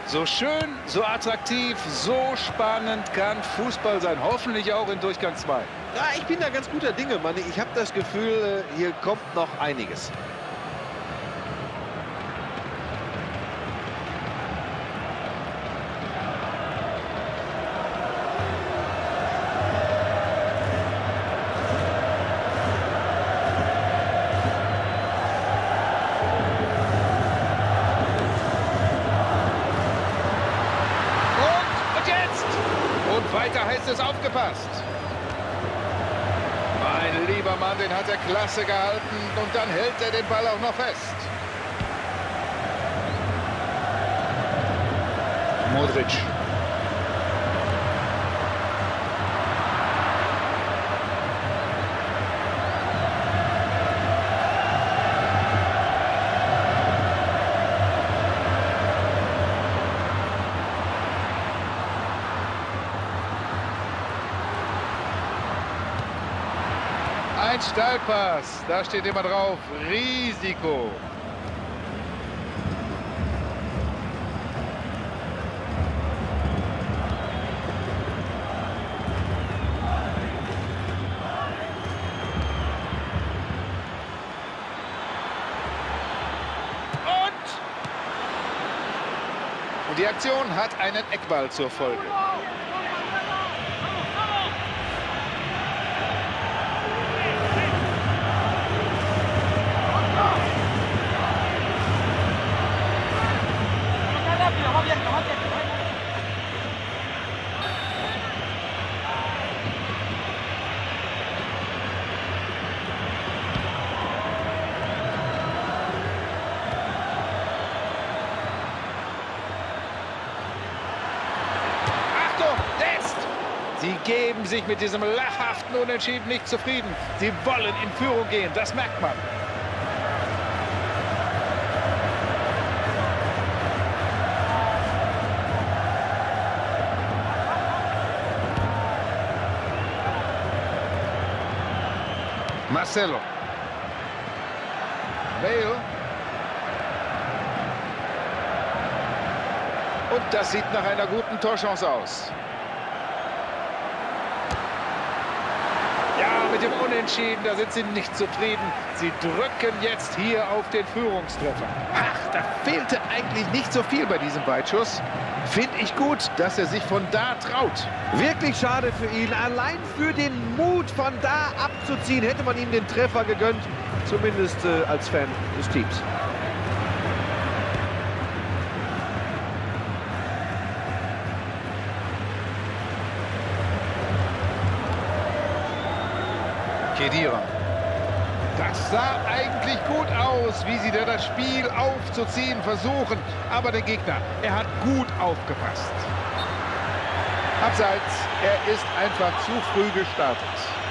So schön, so attraktiv, so spannend kann Fußball sein. Hoffentlich auch in Durchgang 2. Ja, ich bin da ganz guter Dinge, Mann. Ich habe das Gefühl, hier kommt noch einiges. Weiter heißt es aufgepasst. Mein lieber Mann, den hat er klasse gehalten und dann hält er den Ball auch noch fest. Modric. Ein Steilpass, da steht immer drauf, Risiko. Und die Aktion hat einen Eckball zur Folge. Sie geben sich mit diesem lachhaften Unentschieden nicht zufrieden. Sie wollen in Führung gehen, das merkt man. Marcelo. Bale. Und das sieht nach einer guten Torchance aus. Ja, mit dem Unentschieden, da sind sie nicht zufrieden. Sie drücken jetzt hier auf den Führungstreffer. Ach, da fehlte eigentlich nicht so viel bei diesem Weitschuss. Finde ich gut, dass er sich von da traut. Wirklich schade für ihn. Allein für den Mut, von da abzuziehen, hätte man ihm den Treffer gegönnt. Zumindest als Fan des Teams. Khedira. Das sah eigentlich gut aus, wie sie da das Spiel aufzuziehen versuchen. Aber der Gegner, er hat gut aufgepasst. Abseits, er ist einfach zu früh gestartet.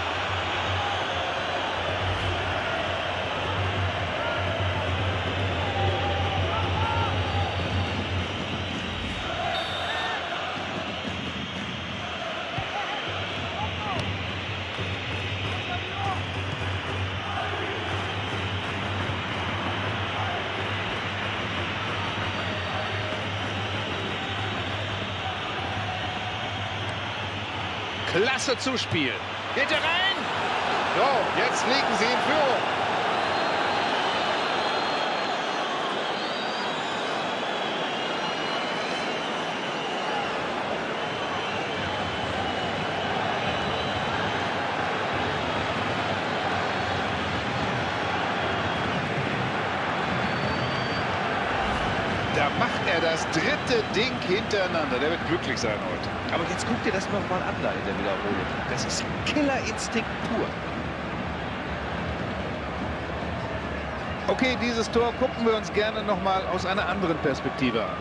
Klasse Zuspiel. Geht er rein? So, jetzt liegen sie in Führung. Da macht er das dritte Ding hintereinander. Der wird glücklich sein heute. Aber jetzt guck dir das nochmal an da in der Wiederholung. Das ist Killerinstinkt pur. Okay, dieses Tor gucken wir uns gerne nochmal aus einer anderen Perspektive an.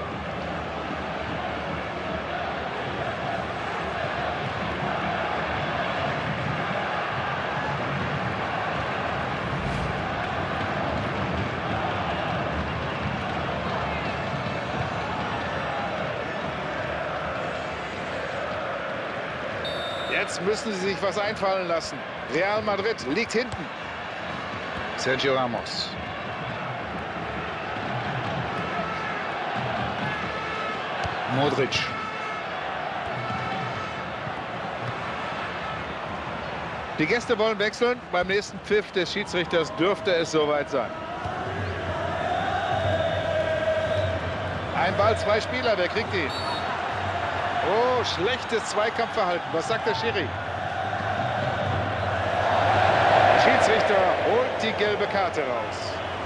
Jetzt müssen sie sich was einfallen lassen. Real Madrid liegt hinten. Sergio Ramos. Modric. Die Gäste wollen wechseln. Beim nächsten Pfiff des Schiedsrichters dürfte es soweit sein. Ein Ball, zwei Spieler, wer kriegt ihn? Oh, schlechtes Zweikampfverhalten. Was sagt der Schiri? Der Schiedsrichter holt die gelbe Karte raus.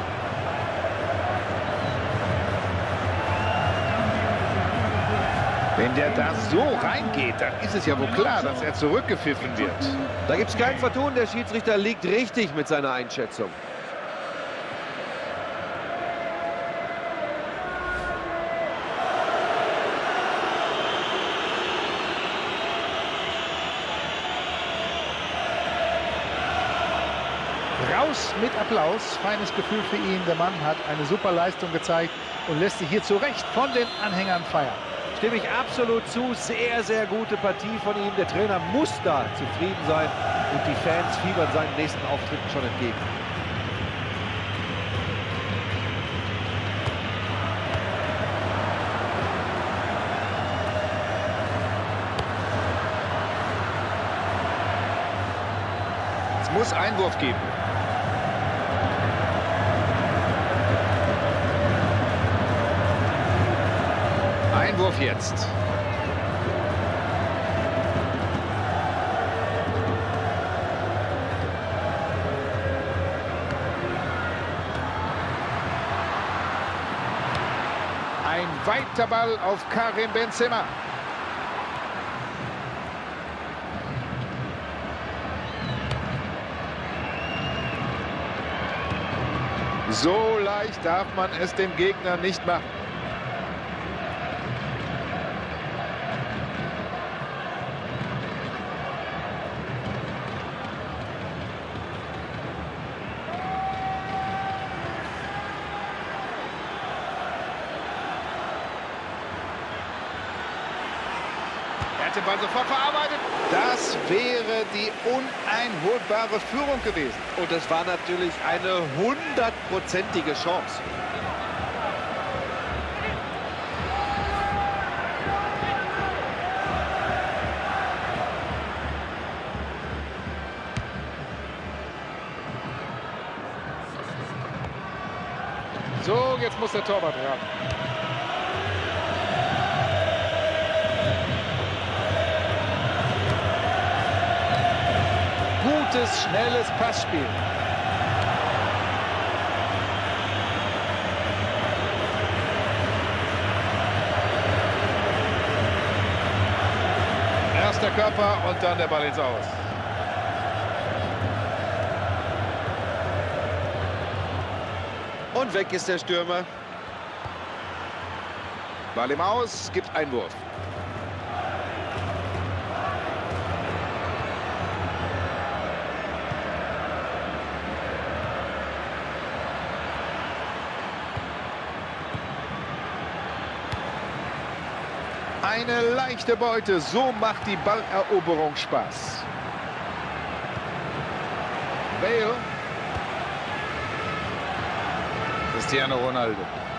Wenn der da so reingeht, dann ist es ja wohl klar, dass er zurückgepfiffen wird. Da gibt es kein Vertun. Der Schiedsrichter liegt richtig mit seiner Einschätzung. Raus mit Applaus, feines Gefühl für ihn. Der Mann hat eine super Leistung gezeigt und lässt sich hier zu Recht von den Anhängern feiern. Stimme ich absolut zu. Sehr, sehr gute Partie von ihm. Der Trainer muss da zufrieden sein und die Fans fiebern seinen nächsten Auftritten schon entgegen. Es muss Einwurf geben. Einwurf jetzt. Ein weiter Ball auf Karim Benzema. So leicht darf man es dem Gegner nicht machen. Er hat den Ball sofort verarbeitet. Das wäre die uneinholbare Führung gewesen. Und das war natürlich eine 100-prozentige Chance. So, jetzt muss der Torwart ran. Gutes, schnelles Passspiel. Erster Körper und dann der Ball ins Aus. Und weg ist der Stürmer. Ball im Aus, gibt Einwurf. Eine leichte Beute, so macht die Balleroberung Spaß. Bale. Cristiano Ronaldo.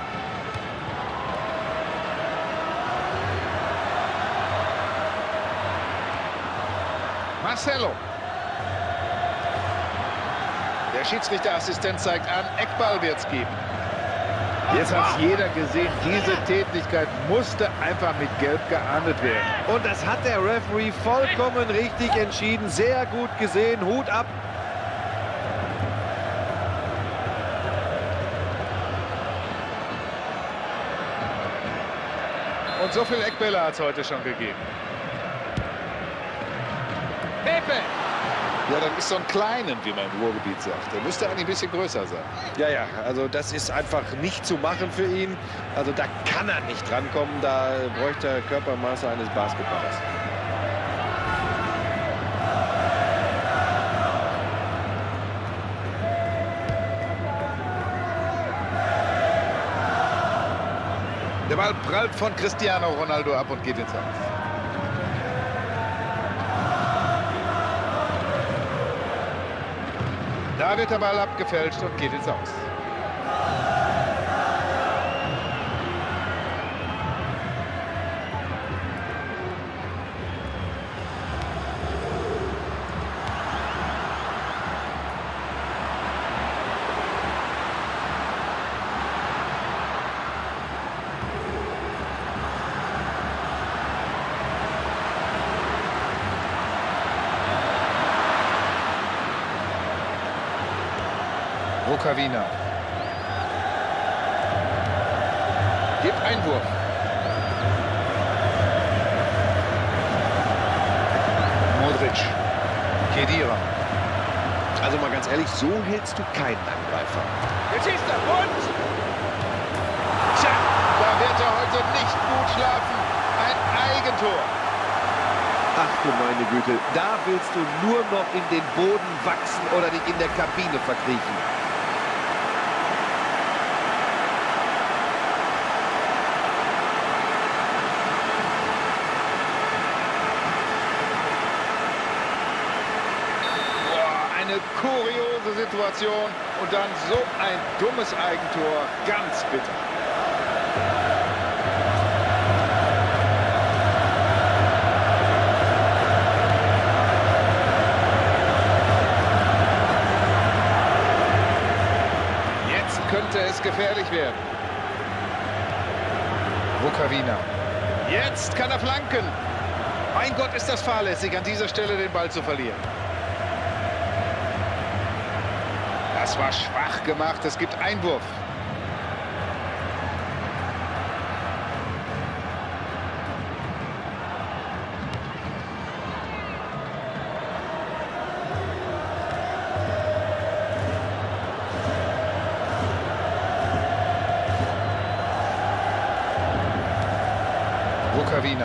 Marcelo. Der Schiedsrichterassistent zeigt an, Eckball wird es geben. Jetzt hat jeder gesehen, diese Tätigkeit musste einfach mit Gelb geahndet werden. Und das hat der Referee vollkommen richtig entschieden. Sehr gut gesehen. Hut ab. Und so viele Eckbälle hat es heute schon gegeben. Pepe! Ja, das ist so ein Kleinen, wie man im Ruhrgebiet sagt. Der müsste eigentlich ein bisschen größer sein. Ja, also das ist einfach nicht zu machen für ihn. Also da kann er nicht rankommen. Da bräuchte er Körpermaße eines Basketballers. Der Ball prallt von Cristiano Ronaldo ab und geht ins Aus. Da wird der Ball abgefälscht und geht ins Aus. Rukavina. Gibt Einwurf. Modric. Khedira. Also mal ganz ehrlich, so hältst du keinen Angreifer. Jetzt schießt er und... Tja, da wird er heute nicht gut schlafen. Ein Eigentor. Ach du meine Güte, da willst du nur noch in den Boden wachsen oder dich in der Kabine verkriechen. Eine kuriose Situation und dann so ein dummes Eigentor, ganz bitter. Jetzt könnte es gefährlich werden. Rukavina. Jetzt kann er flanken. Mein Gott, ist das fahrlässig, an dieser Stelle den Ball zu verlieren. Das war schwach gemacht, es gibt Einwurf. Rukavina.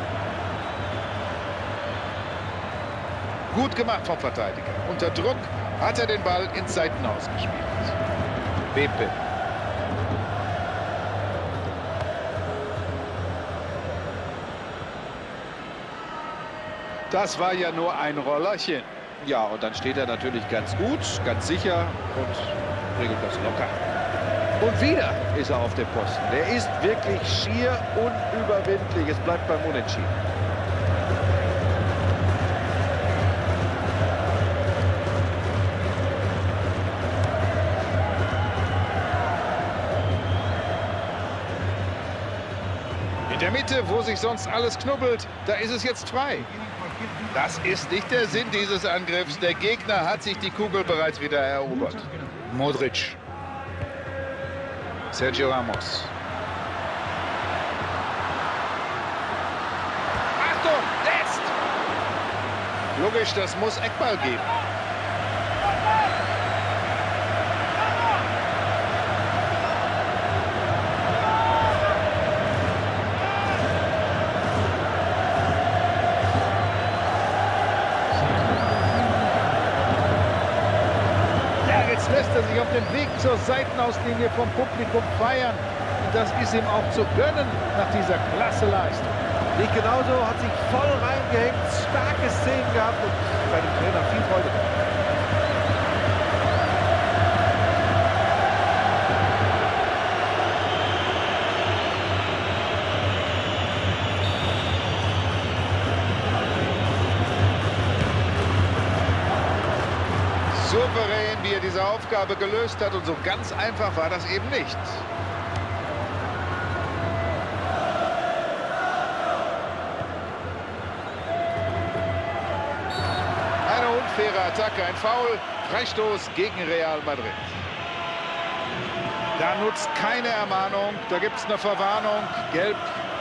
Gut gemacht vom Verteidiger. Unter Druck hat er den Ball ins Seitenhaus gespielt. Beppe. Das war ja nur ein Rollerchen. Ja, und dann steht er natürlich ganz gut, ganz sicher und regelt das locker. Und wieder ist er auf dem Posten. Er ist wirklich schier unüberwindlich. Es bleibt beim Unentschieden. In der Mitte, wo sich sonst alles knubbelt, da ist es jetzt frei. Das ist nicht der Sinn dieses Angriffs. Der Gegner hat sich die Kugel bereits wieder erobert. Modric. Sergio Ramos. Achtung, jetzt! Logisch, das muss Eckball geben. Jetzt lässt er sich auf den Weg zur Seitenauslinie vom Publikum feiern. Und das ist ihm auch zu gönnen nach dieser klasse Leistung. Nicht genauso, hat sich voll reingehängt, starke Szenen gehabt und seinem Trainer viel Freude gemacht. Souverän, wie er diese Aufgabe gelöst hat, und so ganz einfach war das eben nicht. Eine unfaire Attacke, ein Foul, Freistoß gegen Real Madrid. Da nutzt keine Ermahnung, da gibt es eine Verwarnung, gelb.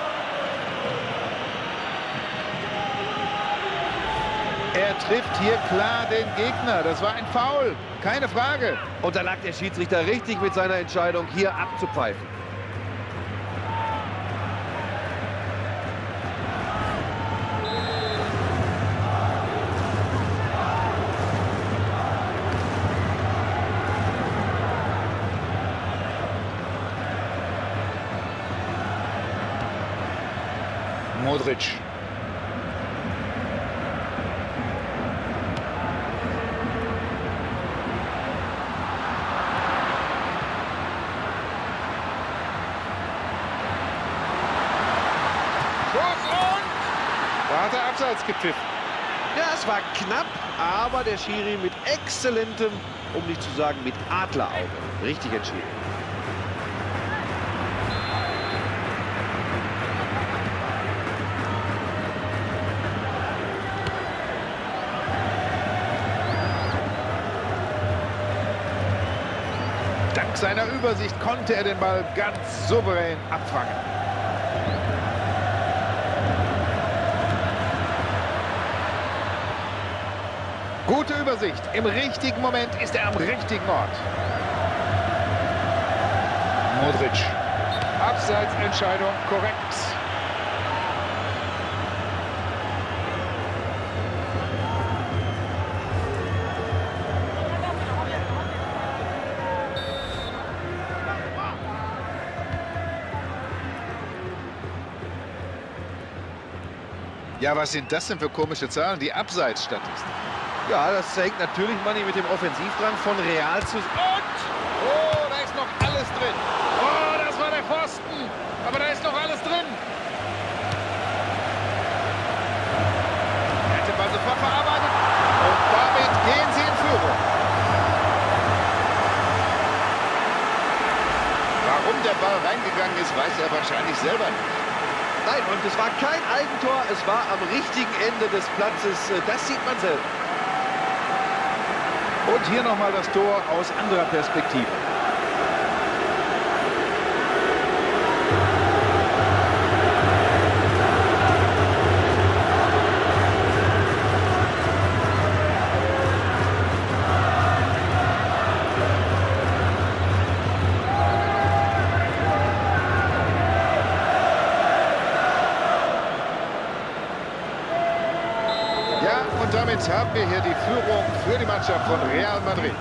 Er trifft hier klar den Gegner. Das war ein Foul, keine Frage. Und da lag der Schiedsrichter richtig mit seiner Entscheidung, hier abzupfeifen. Modric. Da hat er abseits gepfiffen. Ja, es war knapp, aber der Schiri mit exzellentem, um nicht zu sagen mit Adlerauge, richtig entschieden. Dank seiner Übersicht konnte er den Ball ganz souverän abfangen. Gute Übersicht. Im richtigen Moment ist er am richtigen Ort. Modric. Abseitsentscheidung korrekt. Ja, was sind das denn für komische Zahlen? Die Abseitsstatistik. Ja, das hängt natürlich, Manni, mit dem Offensivdrang von Real zusammen. Und, oh, da ist noch alles drin. Oh, das war der Pfosten. Aber da ist noch alles drin. Er hat den Ball sofort verarbeitet. Und damit gehen sie in Führung. Warum der Ball reingegangen ist, weiß er wahrscheinlich selber nicht. Nein, und es war kein Eigentor, es war am richtigen Ende des Platzes. Das sieht man selber. Und hier nochmal das Tor aus anderer Perspektive. Und damit haben wir hier die Führung für die Mannschaft von Real Madrid.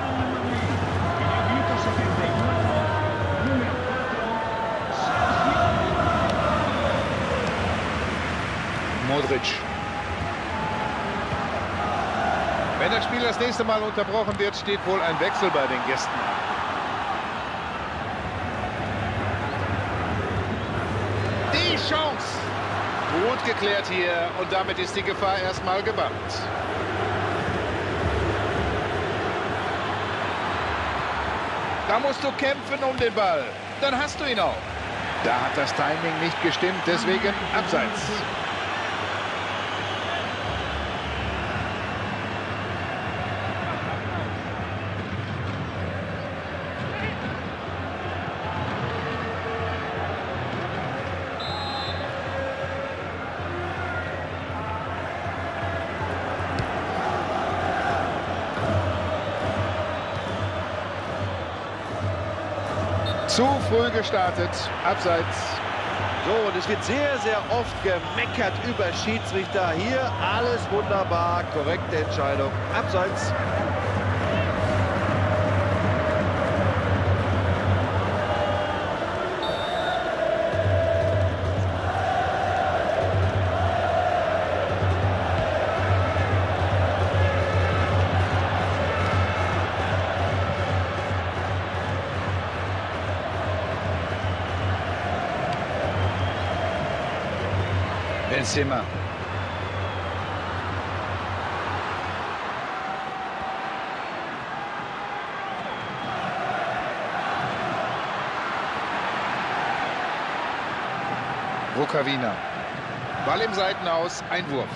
Modric. Wenn das Spiel das nächste Mal unterbrochen wird, steht wohl ein Wechsel bei den Gästen an. Die Chance. Gut geklärt hier und damit ist die Gefahr erstmal gebannt. Da musst du kämpfen um den Ball. Dann hast du ihn auch. Da hat das Timing nicht gestimmt, deswegen abseits. Zu früh gestartet, abseits. So, und es wird sehr, sehr oft gemeckert über Schiedsrichter. Hier alles wunderbar, korrekte Entscheidung, abseits. Benzema. Rukavina. Ball im Seitenaus, Einwurf.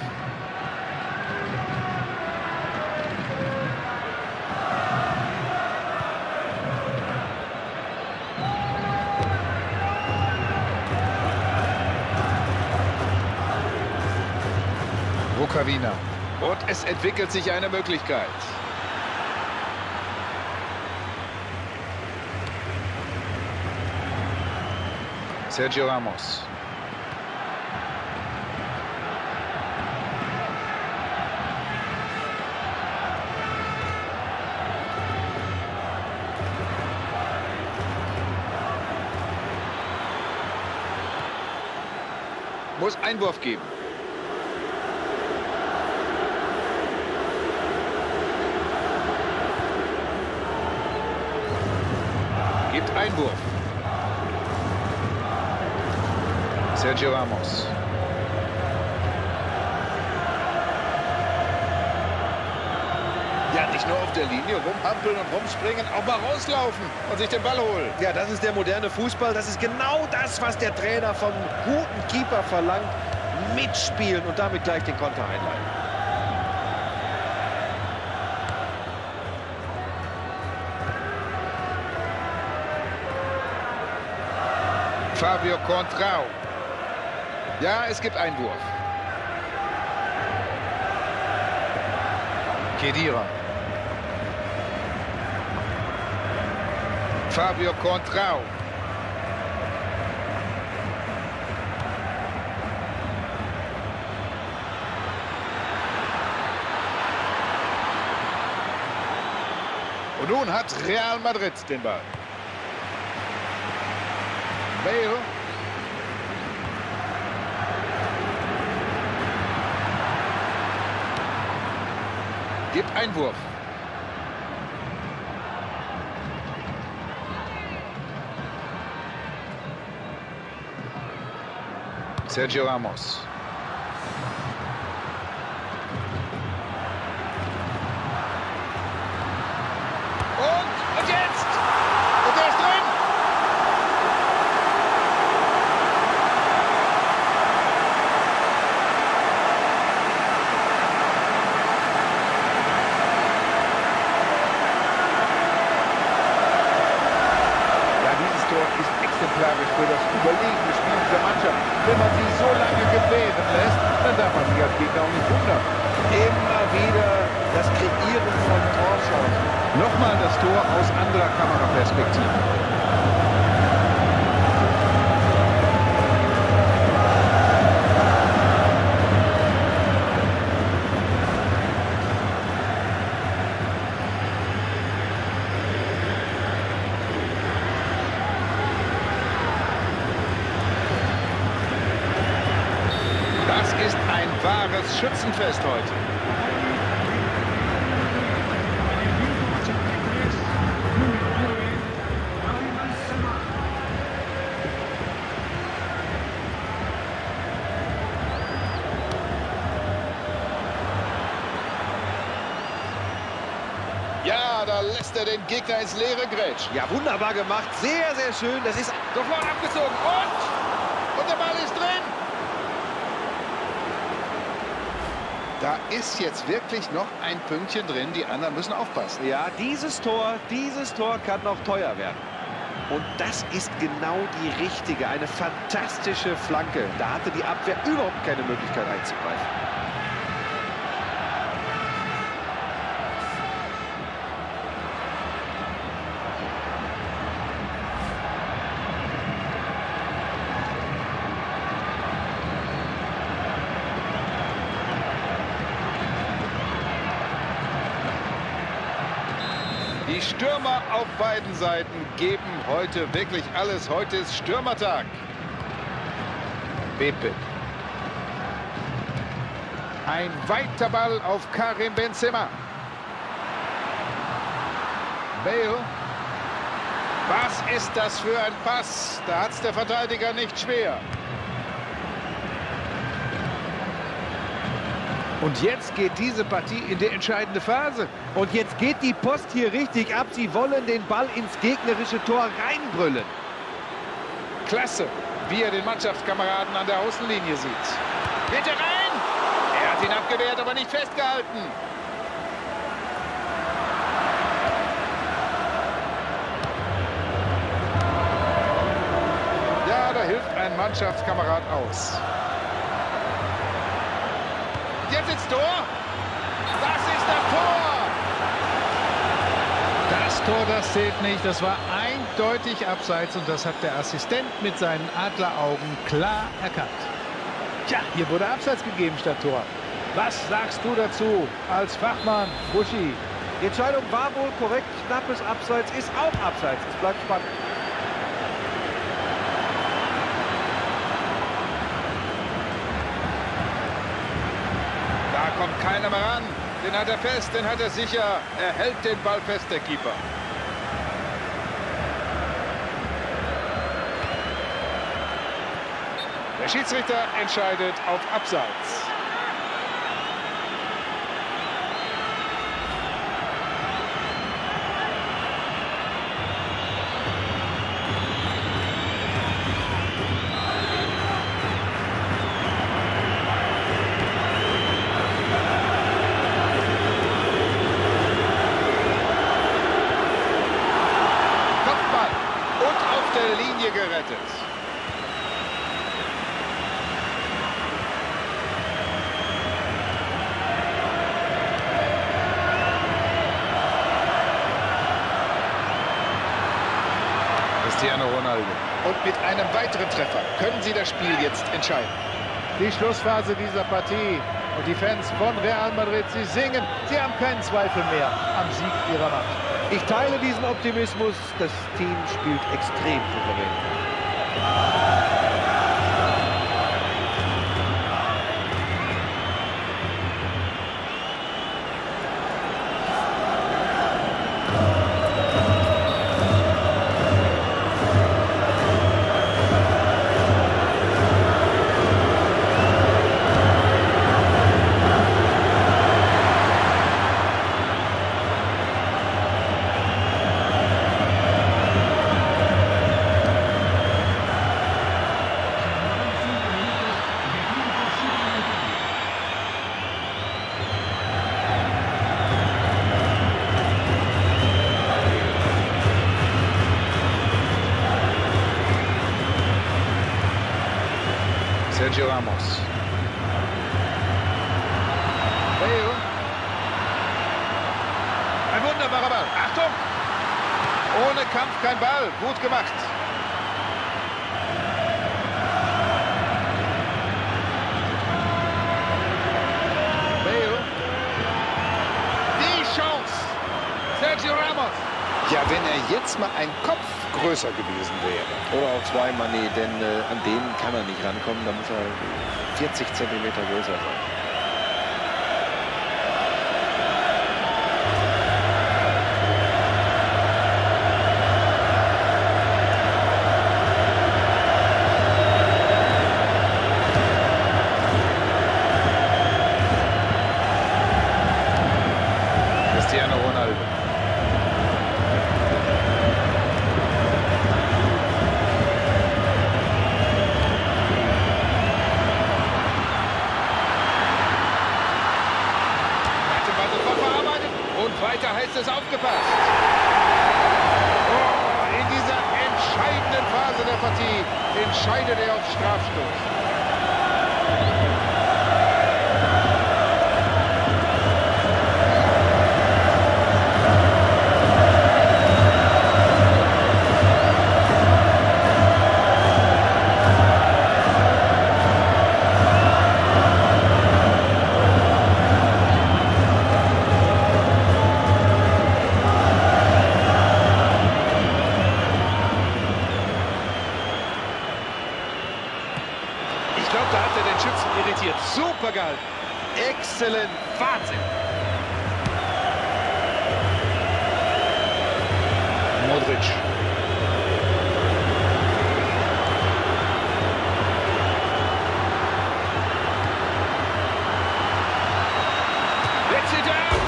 Rukavina. Und es entwickelt sich eine Möglichkeit. Sergio Ramos. Muss Einwurf geben. Gibt Einwurf. Sergio Ramos. Ja, nicht nur auf der Linie rumhampeln und rumspringen, auch mal rauslaufen und sich den Ball holen. Ja, das ist der moderne Fußball. Das ist genau das, was der Trainer vom guten Keeper verlangt. Mitspielen und damit gleich den Konter einleiten. Fabio Contrao. Ja, es gibt Einwurf. Khedira. Fabio Contrao. Und nun hat Real Madrid den Ball. Bale. Gibt Einwurf. Sergio Ramos. Und jetzt! Und er ist drin! Ja, dieses Tor ist exemplarisch für das überlegene Spiel dieser Mannschaft. Wenn man sie so lange gewähren lässt, dann darf man sich als Gegner auch nicht wundern. Immer wieder das Kreieren von Torchancen. Nochmal das Tor aus anderer Kameraperspektive. Das ist ein wahres Schützenfest heute. Ja, da lässt er den Gegner ins Leere grätschen. Ja, wunderbar gemacht. Sehr, sehr schön. Das ist Sofort abgezogen und der Ball ist drin. Da ist jetzt wirklich noch ein Pünktchen drin. Die anderen müssen aufpassen. ja, dieses Tor kann noch teuer werden. Und das ist genau die richtige, eine fantastische Flanke. Da hatte die Abwehr überhaupt keine Möglichkeit einzugreifen. Die Stürmer auf beiden Seiten geben heute wirklich alles. Heute ist Stürmertag. Pepe. Ein weiter Ball auf Karim Benzema. Bale. Was ist das für ein Pass? Da hat es der Verteidiger nicht schwer. Und jetzt geht diese Partie in die entscheidende Phase. Und jetzt geht die Post hier richtig ab. Sie wollen den Ball ins gegnerische Tor reinbrüllen. Klasse, wie er den Mannschaftskameraden an der Außenlinie sieht. Bitte rein! Er hat ihn abgewehrt, aber nicht festgehalten. Ja, da hilft ein Mannschaftskamerad aus. Jetzt ins Tor. Das ist das Tor. Das Tor, das zählt nicht. Das war eindeutig abseits und das hat der Assistent mit seinen Adleraugen klar erkannt. Tja, hier wurde Abseits gegeben statt Tor. Was sagst du dazu als Fachmann, Buschi? Die Entscheidung war wohl korrekt. Knappes Abseits ist auch Abseits. Es bleibt spannend. Da kommt keiner mehr ran. Den hat er fest, den hat er sicher. Er hält den Ball fest, der Keeper. Der Schiedsrichter entscheidet auf Abseits. Gerettet. Cristiano Ronaldo. Und mit einem weiteren Treffer können sie das Spiel jetzt entscheiden. Die Schlussphase dieser Partie. Und die Fans von Real Madrid, sie singen. Sie haben keinen Zweifel mehr am Sieg ihrer Mannschaft. Ich teile diesen Optimismus. Das Team spielt extrem souverän. Sergio Ramos. Bale. Ein wunderbarer Ball. Achtung! Ohne Kampf kein Ball. Gut gemacht. Bale. Die Chance. Sergio Ramos. Ja, wenn er jetzt mal ein Kopf größer gewesen wäre. Oder auch zwei Mané, denn an den kann er nicht rankommen. Da muss er 40 Zentimeter größer sein. Cristiano Ronaldo. Weiter heißt es aufgepasst. Oh, in dieser entscheidenden Phase der Partie entscheidet er auf Strafstoß. Ich glaube, da hat er den Schützen irritiert. Super gehalten. Exzellent. Wahnsinn. Modric. Let's it down.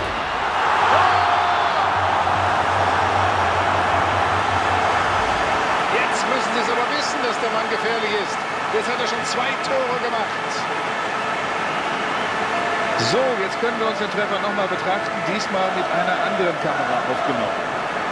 Jetzt müssen sie es aber wissen, dass der Mann gefährlich ist. Jetzt hat er schon 2 Tore gemacht. So, jetzt können wir uns den Treffer nochmal betrachten. Diesmal mit einer anderen Kamera aufgenommen.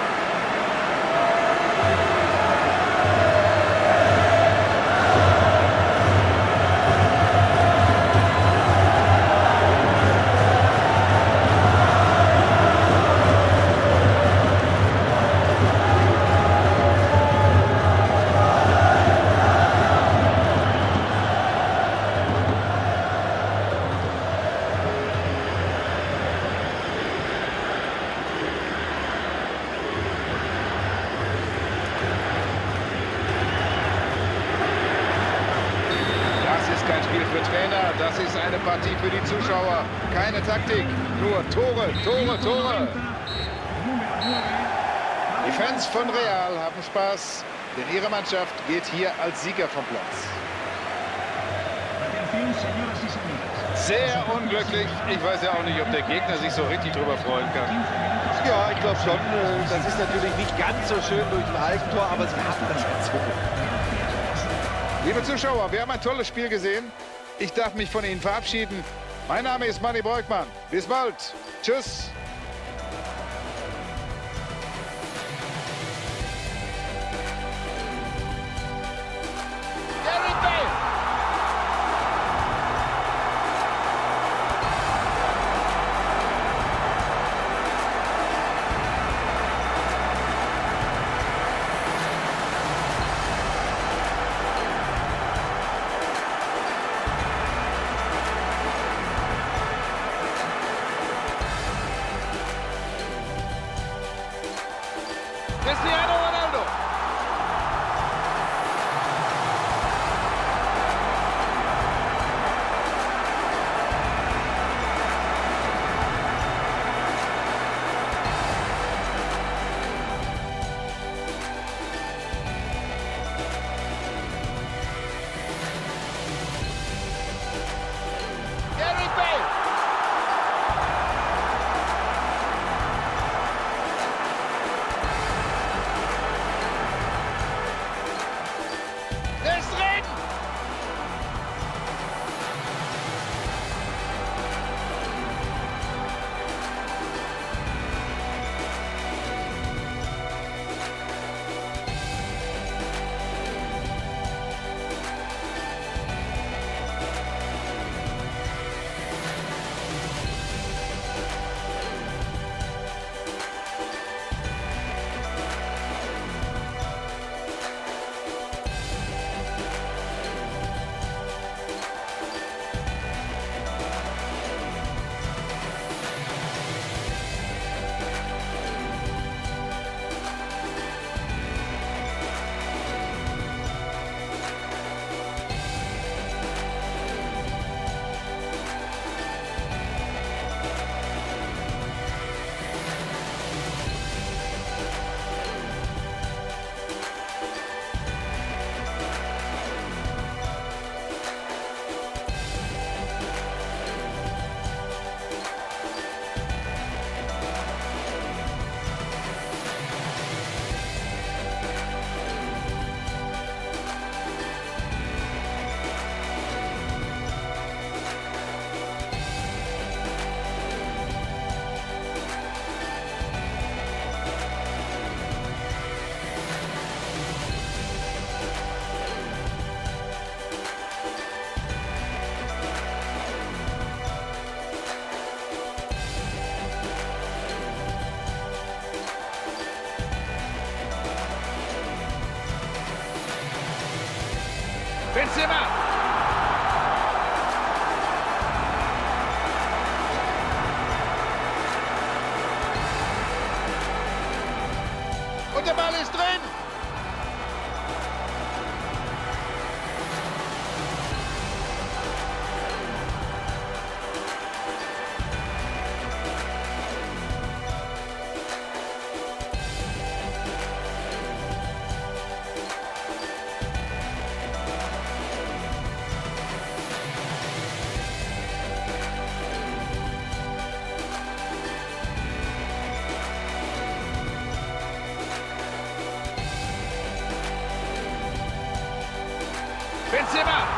Kein Spiel für Trainer, das ist eine Partie für die Zuschauer. Keine Taktik, nur Tore, Tore, Tore. Die Fans von Real haben Spaß, denn ihre Mannschaft geht hier als Sieger vom Platz. Sehr unglücklich. Ich weiß ja auch nicht, ob der Gegner sich so richtig drüber freuen kann. Ja, ich glaube schon. Das ist natürlich nicht ganz so schön durch ein Eigentor, aber sie haben das erzwungen. Liebe Zuschauer, wir haben ein tolles Spiel gesehen. Ich darf mich von Ihnen verabschieden. Mein Name ist Manni Breukmann. Bis bald. Tschüss. Benzema. Und der Ball ist drin. Benzema.